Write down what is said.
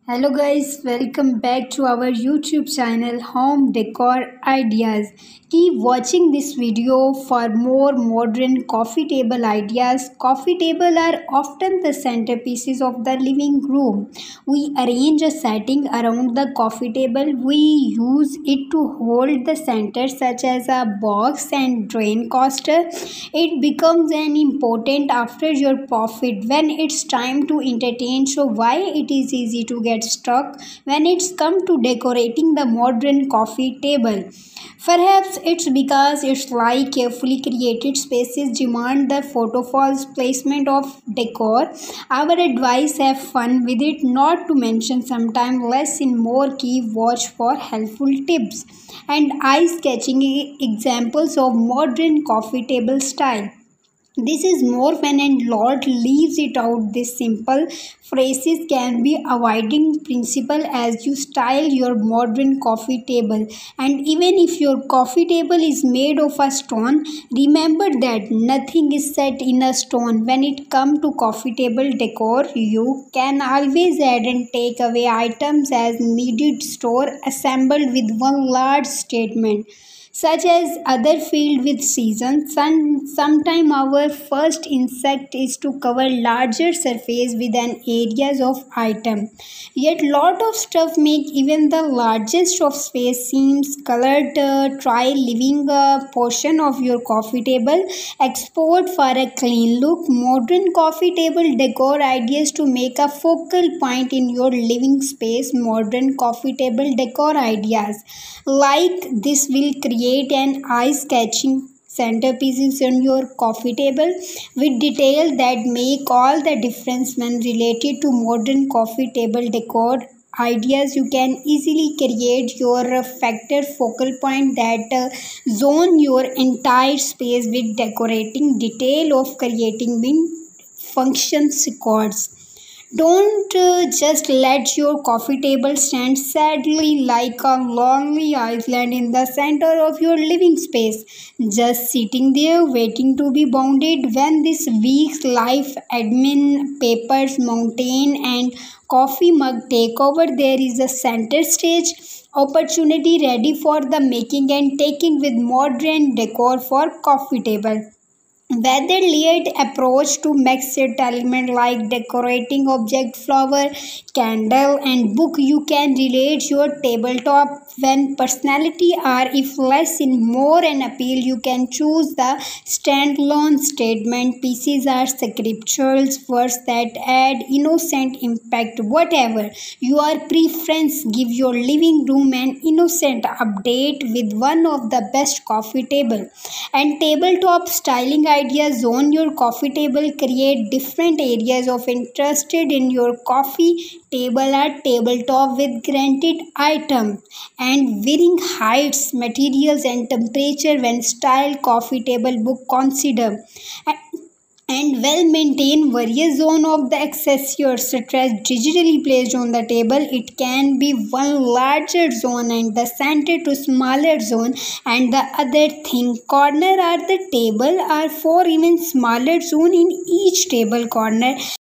Hello guys, welcome back to our YouTube channel Home Decor Ideas. Keep watching this video for more modern coffee table ideas. Coffee tables are often the centerpieces of the living room. We arrange a setting around the coffee table. We use it to hold the center such as a box and drain coaster. It becomes an important after your profit when it's time to entertain. So why it is easy to get stuck when it's come to decorating the modern coffee table? Perhaps it's because it's like carefully created spaces demand the photophob's placement of decor. Our advice: have fun with it, not to mention sometimes less in more key. Watch for helpful tips and eye-catching examples of modern coffee table style. This is more when and Lord leaves it out. This simple phrases can be avoiding principle as you style your modern coffee table. And even if your coffee table is made of a stone, remember that nothing is set in a stone. When it comes to coffee table decor, you can always add and take away items as needed. Store assembled with one large statement such as other filled with seasons. Sometime our first insect is to cover larger surface with an areas of item. Yet lot of stuff make even the largest of space seems colored. Try leaving a portion of your coffee table export for a clean look. Modern coffee table decor ideas to make a focal point in your living space. Modern coffee table decor ideas like this will create an eye-catching centerpieces on your coffee table with detail that make all the difference when related to modern coffee table decor ideas. You can easily create your factor focal point that zone your entire space with decorating detail of creating bin functions records. Don't just let your coffee table stand sadly like a lonely island in the center of your living space, just sitting there waiting to be bounded. When this week's life admin, papers, mountain, and coffee mug take over, there is a center stage opportunity ready for the making and taking with modern decor for coffee table. Whether layered approach to mixed element like decorating object, flower, candle, and book, you can relate your tabletop when personality or if less in more and appeal. You can choose the standalone statement pieces or scriptural words that add innocent impact. Whatever your preference, give your living room an innocent update with one of the best coffee table and tabletop styling ideas. On your coffee table, create different areas of interest in your coffee table or tabletop with granted item and varying heights, materials, and temperature. When style coffee table book, consider and well maintained various zone of the accessories stress digitally placed on the table. It can be one larger zone and the center to smaller zone and the other thing corner are the table or for even smaller zone in each table corner.